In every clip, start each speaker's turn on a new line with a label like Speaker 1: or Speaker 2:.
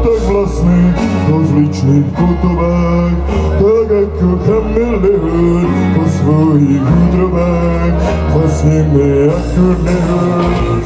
Speaker 1: tak vlastných rozličných podobách, tak ako chameleon po svojich útrobách, zasneme ako nehoď.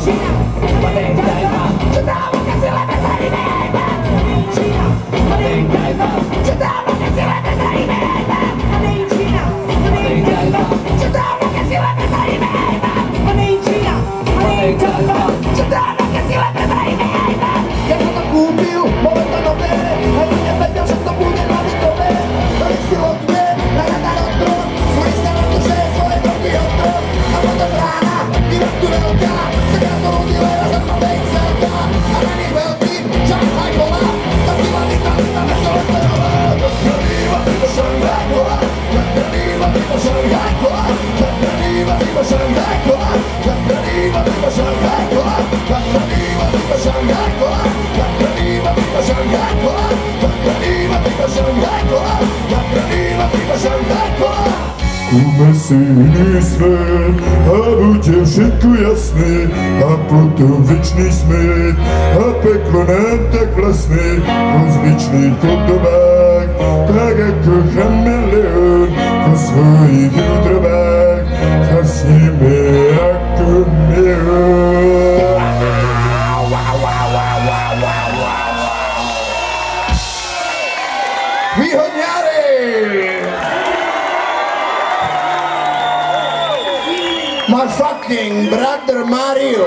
Speaker 1: Skúme si iný svet a bude všetko jasné, a potom večný smet a peklo nám tak vlastné v rozličných podobách, tak ako chameleon po svojich útrobách, zasneme ako nehoď. Výhodňári! My fucking brother Mario.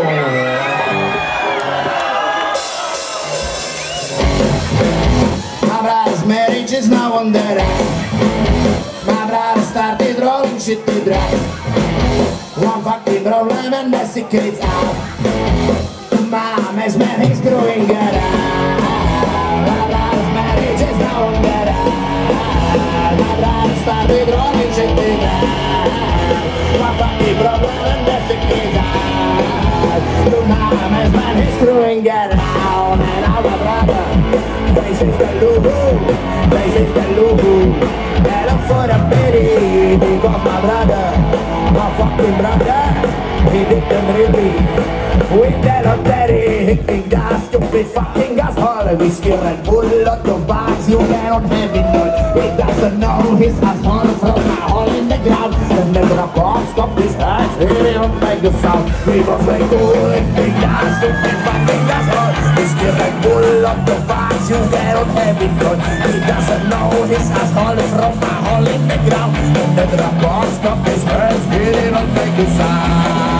Speaker 1: My brother's marriage is now on the rise. My brother started rolling shit to drive. One fucking problem and the secret's out. My mess man, he's growing good. My brother's marriage is now on the rise. My brother started rolling shit to drive. One fucking problem and the secret's out. My mess man, he's growing good down. And our brother faces the loo-hoo, faces the loo-hoo. They look for the pity because my brother, my fucking brother, he didn't really win the lottery. He kicked that stupid fucking asshole. Whiskey and bull, lot of bags, you cannot have it all. He doesn't know his asshole from a hole in the ground. And the drop-off of his hands, he didn't make a sound. He was like, cool, he kicked that stupid fucking asshole. Whiskey and bull, lot of bags, you cannot have it all. He doesn't know his asshole from a hole in the ground. And the drop-off of his hands, he didn't make a sound.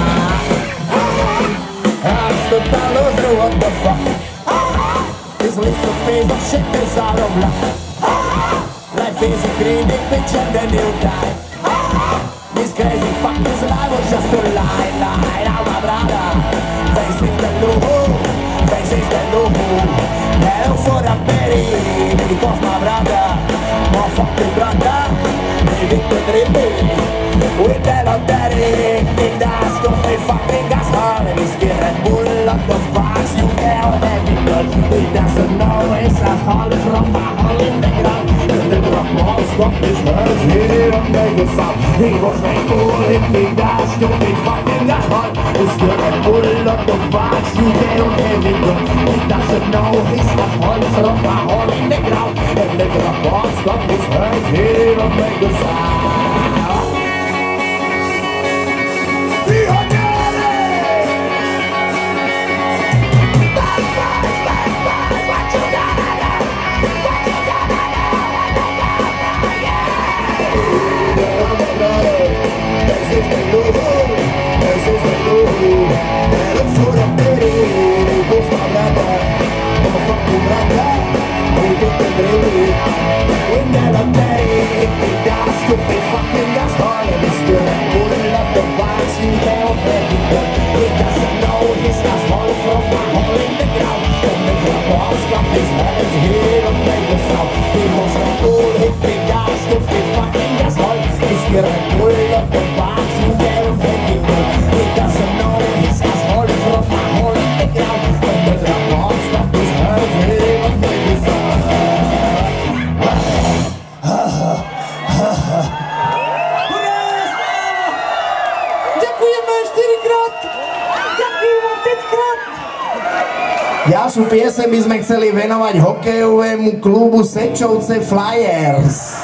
Speaker 1: What the fuck? This little piece of shit is out of luck. Life is a greedy bitch and then you die. This crazy fucking life was just a lie. Now my brother faces the loo-hoo, faces the loo-hoo. Hell for the pity because my brother, my fucking brother, they did the dripping with the lottery. In the stupid fucking asshole, and he's getting bull up the box. You can't have it done. He doesn't know his asshole from a hole in the ground. And the drop-off got his hands, he didn't make a sound. He was like, cool, hitting that stupid fucking asshole. He's getting bull up the box. You can't have it done. He doesn't know his asshole from a hole in the ground. And the drop-off got his hands, he didn't make a sound. ďalšiu pieseň by sme chceli venovať hokejovému klubu Sečovce Flyers.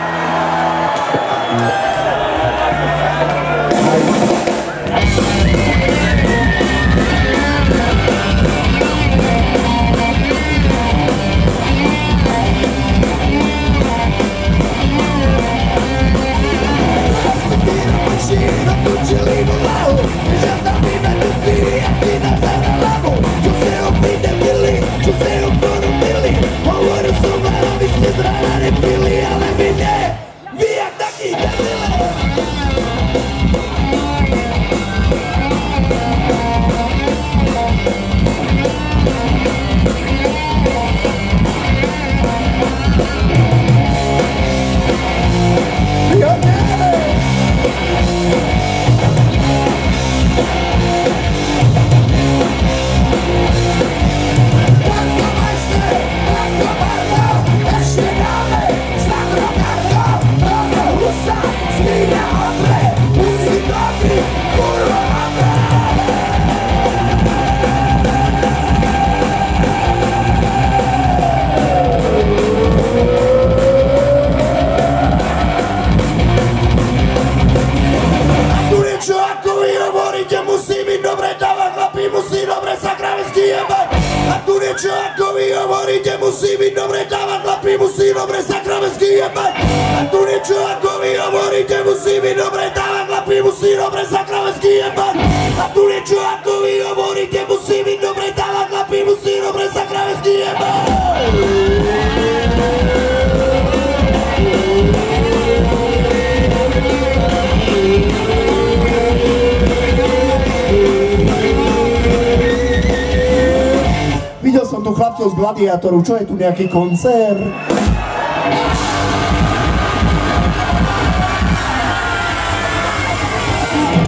Speaker 2: Čo ako vy hovoríte, musí byť dobre, dáva chlapi, musí dobre sa kravesky jebať. A tu niečo ako vy hovoríte, musí byť dobre, dáva chlapi, musí dobre sa kravesky jebať. A tu niečo ako vy hovoríte, musí byť dobre, dáva chlapi, musí dobre sa kravesky jebať.
Speaker 1: Videl som tu chlapcov z Gladiátoru, čo je tu nejaký koncert?